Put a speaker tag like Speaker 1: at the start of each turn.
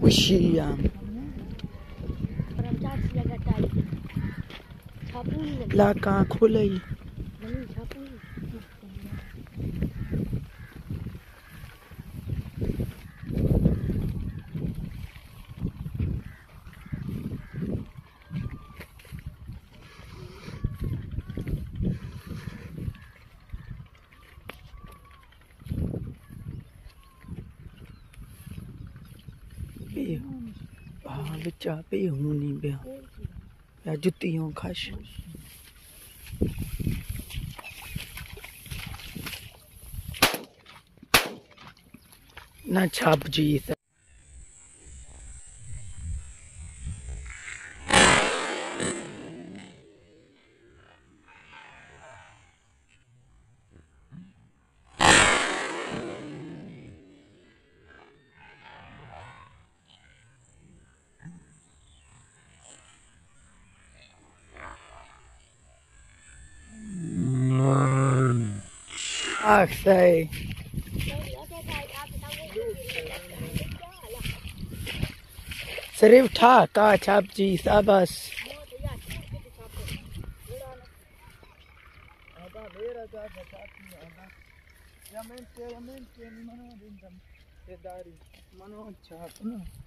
Speaker 1: Ushiyam. Laka khulai. बच्चा पे होनी बिया या जुतियों खाश ना छाप जी say सिर्फ था का छाप जी साबस मनो छाप ना